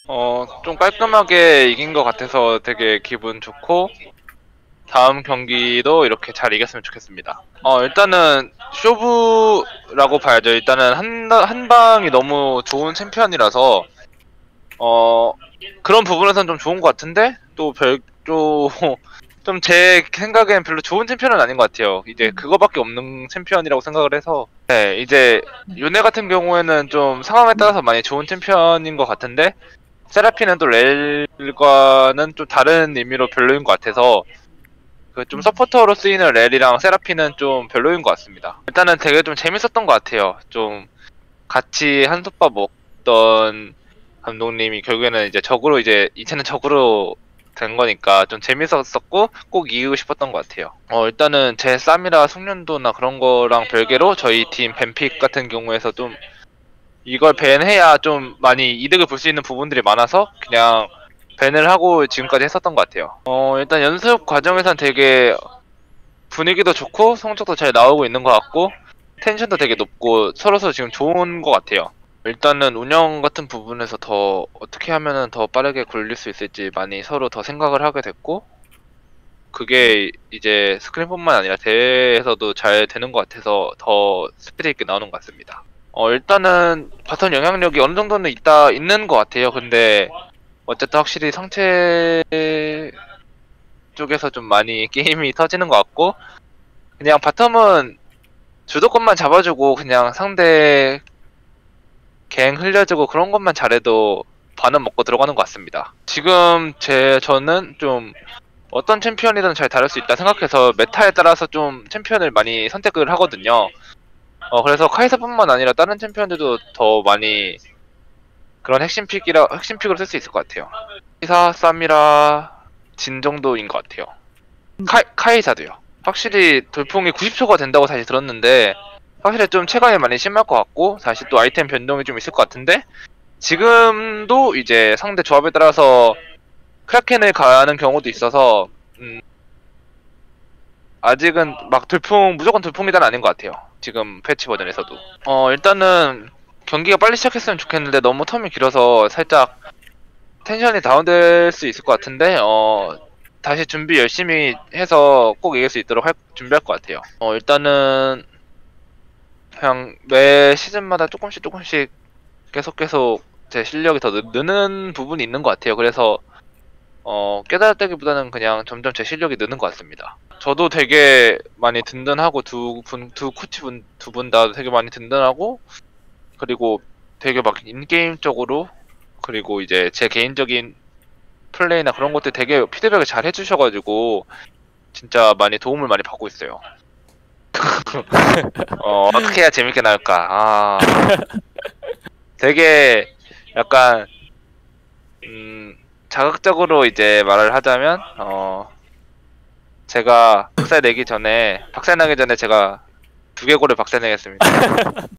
좀 깔끔하게 이긴 것 같아서 되게 기분 좋고, 다음 경기도 이렇게 잘 이겼으면 좋겠습니다. 일단은 쇼부라고 봐야죠. 일단은 한 방이 너무 좋은 챔피언이라서, 어, 그런 부분에선 좀 좋은 것 같은데, 좀 제 생각엔 별로 좋은 챔피언은 아닌 것 같아요. 이제 그거밖에 없는 챔피언이라고 생각을 해서, 네, 이제 요네 같은 경우에는 좀 상황에 따라서 많이 좋은 챔피언인 것 같은데, 세라핀은 또 렐과는 좀 다른 의미로 별로인 것 같아서, 그 좀 서포터로 쓰이는 렐이랑 세라핀은 좀 별로인 것 같습니다. 일단은 되게 좀 재밌었던 것 같아요. 좀 같이 한솥밥 먹던 감독님이 결국에는 이제 적으로 이제 이체는 적으로 된 거니까 좀 재밌었었고 꼭 이기고 싶었던 것 같아요. 일단은 제 쌈이라 숙련도나 그런 거랑 별개로 저희 팀 뱀픽 같은 경우에서 좀 이걸 밴해야 좀 많이 이득을 볼 수 있는 부분들이 많아서 그냥 밴을 하고 지금까지 했었던 것 같아요. 일단 연습 과정에선 되게 분위기도 좋고 성적도 잘 나오고 있는 것 같고 텐션도 되게 높고 서로서 지금 좋은 것 같아요. 일단은 운영 같은 부분에서 더 어떻게 하면은 더 빠르게 굴릴 수 있을지 많이 서로 더 생각을 하게 됐고 그게 이제 스크린뿐만 아니라 대회에서도 잘 되는 것 같아서 더 스피드 있게 나오는 것 같습니다. 일단은 바텀 영향력이 어느 정도는 있는 것 같아요. 근데 어쨌든 확실히 상체 쪽에서 좀 많이 게임이 터지는 것 같고 그냥 바텀은 주도권만 잡아주고 그냥 상대 갱 흘려주고 그런 것만 잘해도 반은 먹고 들어가는 것 같습니다. 지금 저는 좀 어떤 챔피언이든 잘 다룰 수 있다 생각해서 메타에 따라서 좀 챔피언을 많이 선택을 하거든요. 그래서 카이사뿐만 아니라 다른 챔피언들도 더 많이 그런 핵심 픽으로 쓸 수 있을 것 같아요. 카이사, 쌈이라, 진 정도인 것 같아요. 카이사도요. 확실히 돌풍이 90초가 된다고 다시 들었는데 확실히 좀 체감이 많이 심할 것 같고 다시 또 아이템 변동이 좀 있을 것 같은데 지금도 이제 상대 조합에 따라서 크라켄을 가는 경우도 있어서 아직은 막 무조건 돌풍이단 아닌 것 같아요. 지금 패치 버전에서도. 일단은 경기가 빨리 시작했으면 좋겠는데 너무 텀이 길어서 살짝 텐션이 다운될 수 있을 것 같은데 다시 준비 열심히 해서 꼭 이길 수 있도록 준비할 것 같아요. 일단은 그냥 매 시즌마다 조금씩 계속 제 실력이 더 느는 부분이 있는 것 같아요. 그래서 깨달았다기보다는 그냥 점점 제 실력이 느는 것 같습니다. 저도 되게 많이 든든하고 두 코치 두 분 다 되게 많이 든든하고 그리고 되게 막 인게임적으로 그리고 이제 제 개인적인 플레이나 그런 것들 되게 피드백을 잘 해주셔가지고 진짜 많이 도움을 많이 받고 있어요. 어떻게 해야 재밌게 나올까? 되게 약간 자극적으로 이제 말을 하자면 제가 박살 나기 전에 제가 두개골을 박살내겠습니다.